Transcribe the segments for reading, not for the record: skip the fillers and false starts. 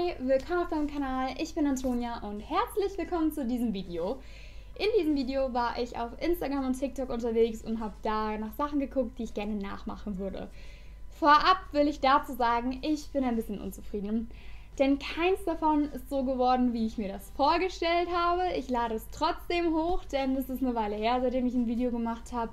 Hi, willkommen auf meinem Kanal, ich bin Antonia und herzlich willkommen zu diesem Video. In diesem Video war ich auf Instagram und TikTok unterwegs und habe da nach Sachen geguckt, die ich gerne nachmachen würde. Vorab will ich dazu sagen, ich bin ein bisschen unzufrieden, denn keins davon ist so geworden, wie ich mir das vorgestellt habe. Ich lade es trotzdem hoch, denn es ist eine Weile her, seitdem ich ein Video gemacht habe.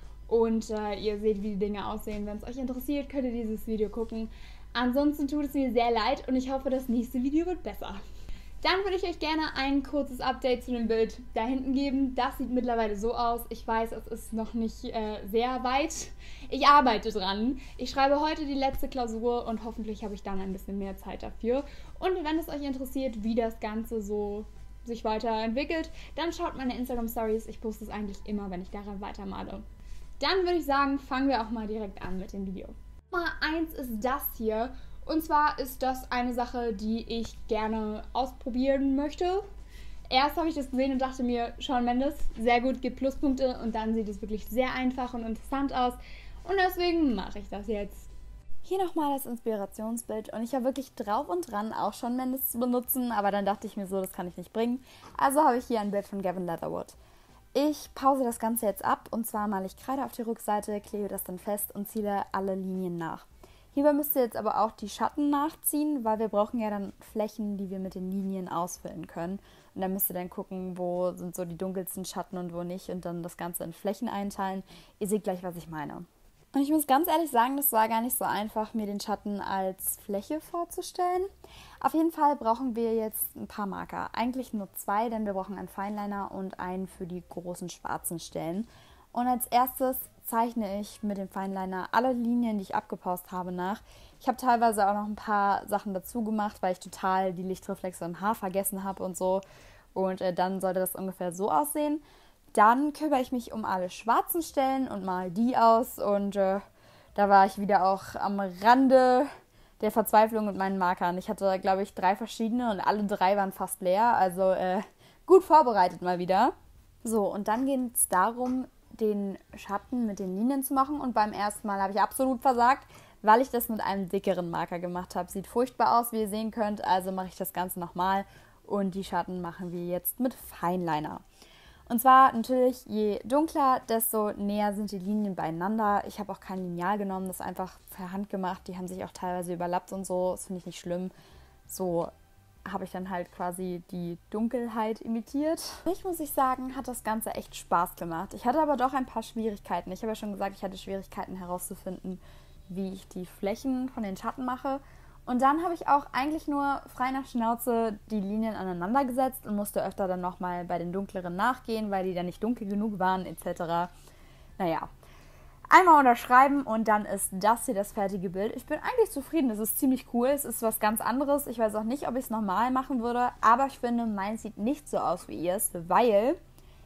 Und ihr seht, wie die Dinge aussehen. Wenn es euch interessiert, könnt ihr dieses Video gucken. Ansonsten tut es mir sehr leid und ich hoffe, das nächste Video wird besser. Dann würde ich euch gerne ein kurzes Update zu dem Bild da hinten geben. Das sieht mittlerweile so aus. Ich weiß, es ist noch nicht sehr weit. Ich arbeite dran. Ich schreibe heute die letzte Klausur und hoffentlich habe ich dann ein bisschen mehr Zeit dafür. Und wenn es euch interessiert, wie das Ganze so sich weiterentwickelt, dann schaut meine Instagram-Stories. Ich poste es eigentlich immer, wenn ich daran weitermale. Dann würde ich sagen, fangen wir auch mal direkt an mit dem Video. Nummer 1 ist das hier. Und zwar ist das eine Sache, die ich gerne ausprobieren möchte. Erst habe ich das gesehen und dachte mir, Shawn Mendes, sehr gut, gibt Pluspunkte. Und dann sieht es wirklich sehr einfach und interessant aus. Und deswegen mache ich das jetzt. Hier nochmal das Inspirationsbild und ich war wirklich drauf und dran, auch Shawn Mendes zu benutzen. Aber dann dachte ich mir so, das kann ich nicht bringen. Also habe ich hier ein Bild von Gavin Leatherwood. Ich pause das Ganze jetzt ab und zwar male ich Kreide auf die Rückseite, klebe das dann fest und ziehe alle Linien nach. Hierbei müsst ihr jetzt aber auch die Schatten nachziehen, weil wir brauchen ja dann Flächen, die wir mit den Linien ausfüllen können. Und dann müsst ihr dann gucken, wo sind so die dunkelsten Schatten und wo nicht und dann das Ganze in Flächen einteilen. Ihr seht gleich, was ich meine. Und ich muss ganz ehrlich sagen, das war gar nicht so einfach, mir den Schatten als Fläche vorzustellen. Auf jeden Fall brauchen wir jetzt ein paar Marker. Eigentlich nur 2, denn wir brauchen einen Fineliner und einen für die großen schwarzen Stellen. Und als erstes zeichne ich mit dem Fineliner alle Linien, die ich abgepaust habe, nach. Ich habe teilweise auch noch ein paar Sachen dazu gemacht, weil ich total die Lichtreflexe im Haar vergessen habe und so. Und dann sollte das ungefähr so aussehen. Dann kümmere ich mich um alle schwarzen Stellen und male die aus. Und da war ich wieder auch am Rande der Verzweiflung mit meinen Markern. Ich hatte, glaube ich, 3 verschiedene und alle 3 waren fast leer. Also gut vorbereitet mal wieder. So, und dann geht es darum, den Schatten mit den Linien zu machen. Und beim ersten Mal habe ich absolut versagt, weil ich das mit einem dickeren Marker gemacht habe. Sieht furchtbar aus, wie ihr sehen könnt. Also mache ich das Ganze nochmal. Und die Schatten machen wir jetzt mit Fineliner. Und zwar natürlich, je dunkler, desto näher sind die Linien beieinander. Ich habe auch kein Lineal genommen, das ist einfach per Hand gemacht. Die haben sich auch teilweise überlappt und so, das finde ich nicht schlimm. So habe ich dann halt quasi die Dunkelheit imitiert. Ich muss sagen, hat das Ganze echt Spaß gemacht. Ich hatte aber doch ein paar Schwierigkeiten. Ich habe ja schon gesagt, ich hatte Schwierigkeiten herauszufinden, wie ich die Flächen von den Schatten mache. Und dann habe ich auch eigentlich nur frei nach Schnauze die Linien aneinander gesetzt und musste öfter dann nochmal bei den dunkleren nachgehen, weil die dann nicht dunkel genug waren etc. Naja, einmal unterschreiben und dann ist das hier das fertige Bild. Ich bin eigentlich zufrieden, es ist ziemlich cool, es ist was ganz anderes. Ich weiß auch nicht, ob ich es nochmal machen würde, aber ich finde, meins sieht nicht so aus wie ihrs, weil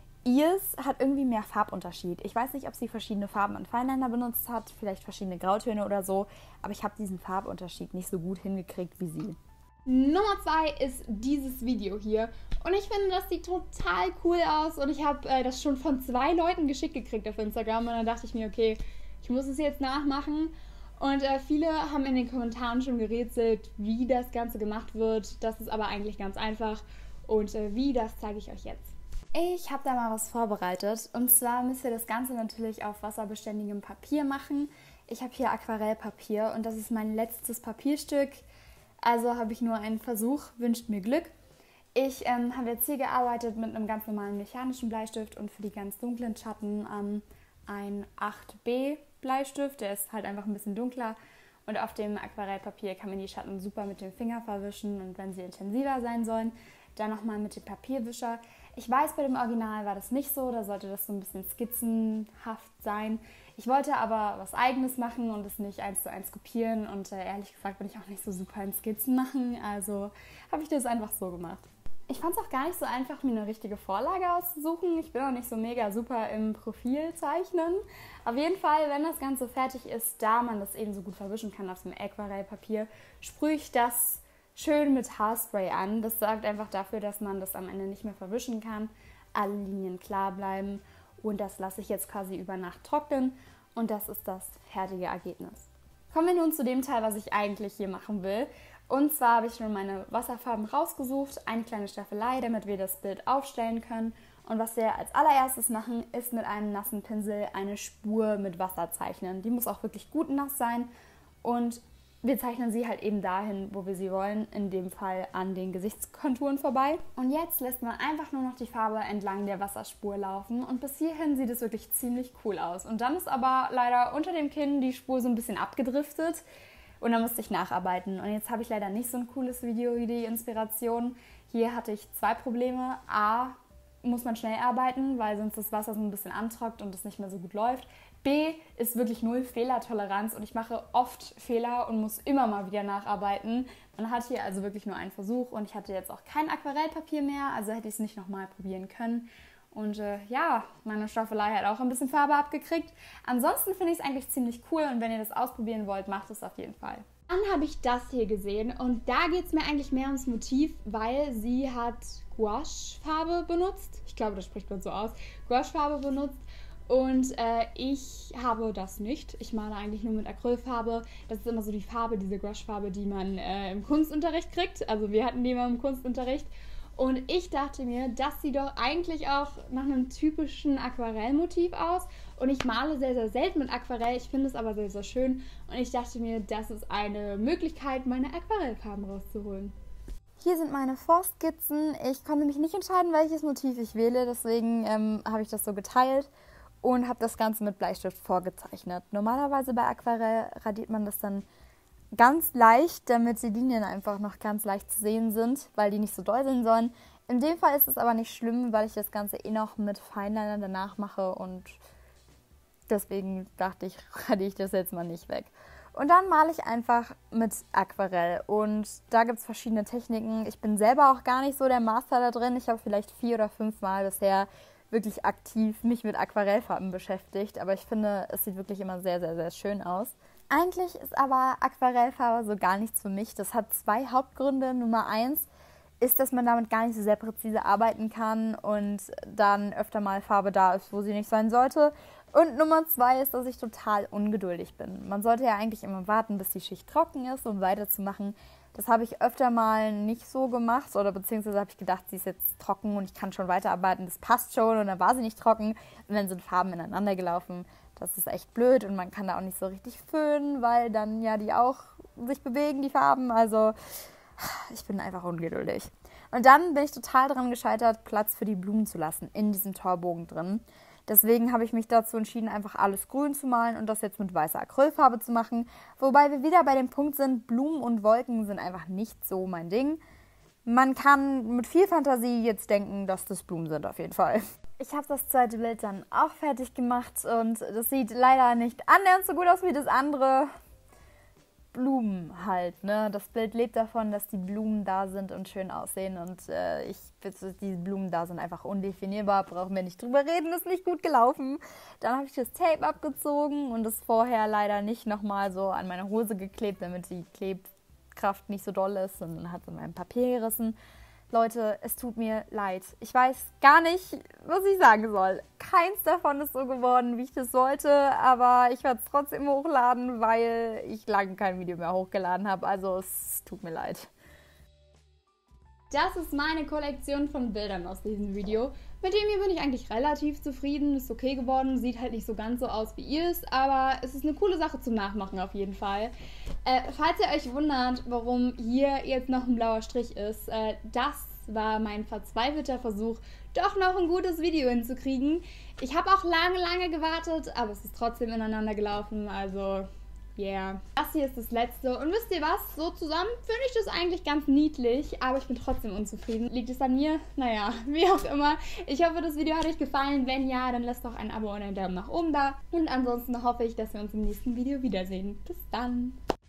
ihrs hat irgendwie mehr Farbunterschied. Ich weiß nicht, ob sie verschiedene Farben an Fineliner benutzt hat, vielleicht verschiedene Grautöne oder so, aber ich habe diesen Farbunterschied nicht so gut hingekriegt wie sie. Nummer 2 ist dieses Video hier und ich finde, das sieht total cool aus und ich habe das schon von 2 Leuten geschickt gekriegt auf Instagram und dann dachte ich mir, okay, ich muss es jetzt nachmachen und viele haben in den Kommentaren schon gerätselt, wie das Ganze gemacht wird. Das ist aber eigentlich ganz einfach und wie, das zeige ich euch jetzt. Ich habe da mal was vorbereitet und zwar müsst ihr das Ganze natürlich auf wasserbeständigem Papier machen. Ich habe hier Aquarellpapier und das ist mein letztes Papierstück, also habe ich nur einen Versuch, wünscht mir Glück. Ich habe jetzt hier gearbeitet mit einem ganz normalen mechanischen Bleistift und für die ganz dunklen Schatten ein 8B Bleistift, der ist halt einfach ein bisschen dunkler und auf dem Aquarellpapier kann man die Schatten super mit dem Finger verwischen und wenn sie intensiver sein sollen, dann nochmal mit dem Papierwischer. Ich weiß, bei dem Original war das nicht so, da sollte das so ein bisschen skizzenhaft sein. Ich wollte aber was Eigenes machen und es nicht 1:1 kopieren und ehrlich gesagt bin ich auch nicht so super in Skizzen machen, also habe ich das einfach so gemacht. Ich fand es auch gar nicht so einfach, mir eine richtige Vorlage auszusuchen. Ich bin auch nicht so mega super im Profilzeichnen. Auf jeden Fall, wenn das Ganze fertig ist, da man das eben so gut verwischen kann auf dem Aquarellpapier, sprühe ich das schön mit Haarspray an. Das sorgt einfach dafür, dass man das am Ende nicht mehr verwischen kann. Alle Linien klar bleiben und das lasse ich jetzt quasi über Nacht trocknen und das ist das fertige Ergebnis. Kommen wir nun zu dem Teil, was ich eigentlich hier machen will. Und zwar habe ich nun meine Wasserfarben rausgesucht, eine kleine Staffelei, damit wir das Bild aufstellen können. Und was wir als allererstes machen, ist mit einem nassen Pinsel eine Spur mit Wasser zeichnen. Die muss auch wirklich gut nass sein und wir zeichnen sie halt eben dahin, wo wir sie wollen, in dem Fall an den Gesichtskonturen vorbei. Und jetzt lässt man einfach nur noch die Farbe entlang der Wasserspur laufen und bis hierhin sieht es wirklich ziemlich cool aus. Und dann ist aber leider unter dem Kinn die Spur so ein bisschen abgedriftet und dann musste ich nacharbeiten. Und jetzt habe ich leider nicht so ein cooles Video wie die Inspiration. Hier hatte ich 2 Probleme. A, muss man schnell arbeiten, weil sonst das Wasser so ein bisschen antrocknet und es nicht mehr so gut läuft. B, ist wirklich 0 Fehlertoleranz und ich mache oft Fehler und muss immer mal wieder nacharbeiten. Man hat hier also wirklich nur einen Versuch und ich hatte jetzt auch kein Aquarellpapier mehr, also hätte ich es nicht nochmal probieren können. Und ja, meine Staffelei hat auch ein bisschen Farbe abgekriegt. Ansonsten finde ich es eigentlich ziemlich cool und wenn ihr das ausprobieren wollt, macht es auf jeden Fall. Dann habe ich das hier gesehen und da geht es mir eigentlich mehr ums Motiv, weil sie hat Gouache-Farbe benutzt. Ich glaube, das spricht man so aus. Gouache-Farbe benutzt. Und ich habe das nicht. Ich male eigentlich nur mit Acrylfarbe. Das ist immer so die Farbe, diese Gouache-Farbe, die man im Kunstunterricht kriegt. Also wir hatten die immer im Kunstunterricht. Und ich dachte mir, das sieht doch eigentlich auch nach einem typischen Aquarellmotiv aus. Und ich male sehr, sehr selten mit Aquarell. Ich finde es aber sehr, sehr schön. Und ich dachte mir, das ist eine Möglichkeit, meine Aquarellfarben rauszuholen. Hier sind meine Vorskizzen. Ich konnte mich nicht entscheiden, welches Motiv ich wähle. Deswegen habe ich das so geteilt. Und habe das Ganze mit Bleistift vorgezeichnet. Normalerweise bei Aquarell radiert man das dann ganz leicht, damit die Linien einfach noch ganz leicht zu sehen sind, weil die nicht so doll sein sollen. In dem Fall ist es aber nicht schlimm, weil ich das Ganze eh noch mit Fineliner danach mache und deswegen dachte ich, radiere ich das jetzt mal nicht weg. Und dann male ich einfach mit Aquarell und da gibt es verschiedene Techniken. Ich bin selber auch gar nicht so der Master da drin. Ich habe vielleicht 4 oder 5 Mal bisher wirklich aktiv mich mit Aquarellfarben beschäftigt, aber ich finde, es sieht wirklich immer sehr, sehr, sehr schön aus. Eigentlich ist aber Aquarellfarbe so gar nichts für mich. Das hat 2 Hauptgründe. Nummer 1 ist, dass man damit gar nicht so sehr präzise arbeiten kann und dann öfter mal Farbe da ist, wo sie nicht sein sollte. Und Nummer 2 ist, dass ich total ungeduldig bin. Man sollte ja eigentlich immer warten, bis die Schicht trocken ist, um weiterzumachen. Das habe ich öfter mal nicht so gemacht oder beziehungsweise habe ich gedacht, sie ist jetzt trocken und ich kann schon weiterarbeiten, das passt schon und dann war sie nicht trocken und dann sind Farben ineinander gelaufen. Das ist echt blöd und man kann da auch nicht so richtig föhnen, weil dann ja die auch sich bewegen, die Farben. Also ich bin einfach ungeduldig. Und dann bin ich total daran gescheitert, Platz für die Blumen zu lassen in diesem Torbogen drin. Deswegen habe ich mich dazu entschieden, einfach alles grün zu malen und das jetzt mit weißer Acrylfarbe zu machen. Wobei wir wieder bei dem Punkt sind, Blumen und Wolken sind einfach nicht so mein Ding. Man kann mit viel Fantasie jetzt denken, dass das Blumen sind auf jeden Fall. Ich habe das zweite Bild dann auch fertig gemacht und das sieht leider nicht annähernd so gut aus wie das andere. Blumen halt, ne? Das Bild lebt davon, dass die Blumen da sind und schön aussehen und die Blumen da sind einfach undefinierbar, brauchen wir nicht drüber reden, ist nicht gut gelaufen. Dann habe ich das Tape abgezogen und das vorher leider nicht nochmal so an meine Hose geklebt, damit die Klebkraft nicht so doll ist und dann hat es in meinem Papier gerissen. Leute, es tut mir leid. Ich weiß gar nicht, was ich sagen soll. Keins davon ist so geworden, wie ich das sollte, aber ich werde es trotzdem hochladen, weil ich lange kein Video mehr hochgeladen habe. Also es tut mir leid. Das ist meine Kollektion von Bildern aus diesem Video. Mit dem hier bin ich eigentlich relativ zufrieden, ist okay geworden, sieht halt nicht so ganz so aus, wie ihr es, aber es ist eine coole Sache zum Nachmachen auf jeden Fall. Falls ihr euch wundert, warum hier jetzt noch ein blauer Strich ist, das war mein verzweifelter Versuch, doch noch ein gutes Video hinzukriegen. Ich habe auch lange gewartet, aber es ist trotzdem ineinander gelaufen, also yeah. Das hier ist das letzte und wisst ihr was, so zusammen finde ich das eigentlich ganz niedlich, aber ich bin trotzdem unzufrieden. Liegt es an mir? Naja, wie auch immer. Ich hoffe, das Video hat euch gefallen. Wenn ja, dann lasst doch ein Abo und einen Daumen nach oben da. Und ansonsten hoffe ich, dass wir uns im nächsten Video wiedersehen. Bis dann!